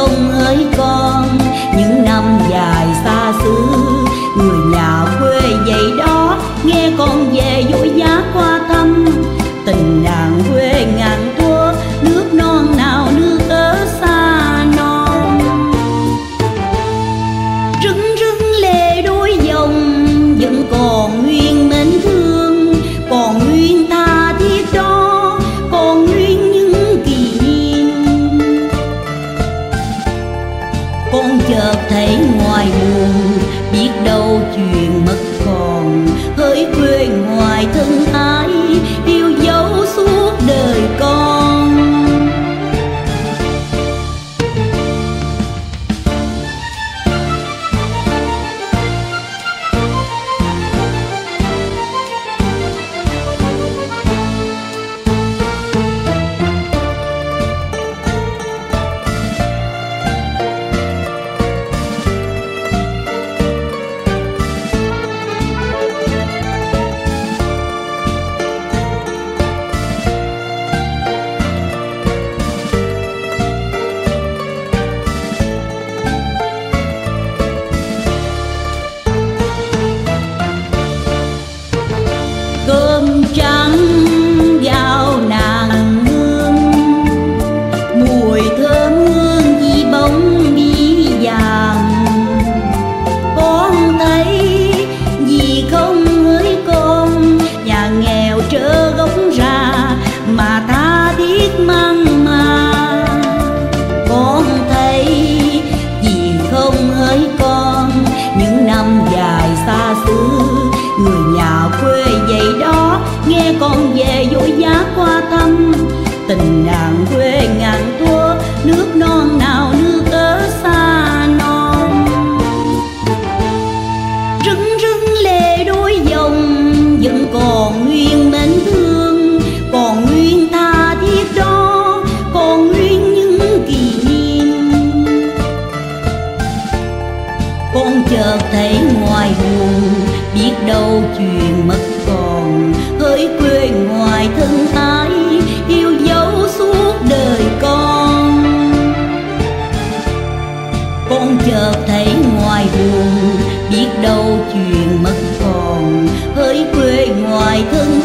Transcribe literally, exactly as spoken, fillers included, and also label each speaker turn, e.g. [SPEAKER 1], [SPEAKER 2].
[SPEAKER 1] không hỡi con, những năm dài xa xứ, người nhà quê vậy đó, nghe con về vội vã qua thăm. Tình nàng quê ngàn thuở, nước non nào nước ở xa non. Rưng rưng lệ đôi dòng, vẫn còn nguyên mến thương, còn nguyên tha thiết đó, còn nguyên những kỷ niệm. Con chợt thấy ngoài buồn, biết đâu chuyện mất còn, hỡi quê ngoài thân ái, yêu dấu suốt đời con. Cơm trắng gạo nàng hương, mùi thơm hương vì bóng bí vàng. Con thấy vì không hỡi con, nhà nghèo trơ gốc ra mà tha thiết măng mà. Con thấy vì không hỡi con, những năm dài xa xứ, người nhà quê vậy đó, nghe con về vội vã qua thăm. Tình nàng quê ngàn thuở, nước non nào nước ở xa non. Rưng rưng lệ đôi dòng, vẫn còn nguyên mến thương, còn nguyên tha thiết đó, còn nguyên những kỷ niệm. Con chợt thấy ngoài buồn, biết đâu chuyện mất còn, hỡi quê ngoài thân ái, yêu dấu suốt đời con. Con chợt thấy ngoài buồn, biết đâu chuyện mất còn, hỡi quê ngoài thân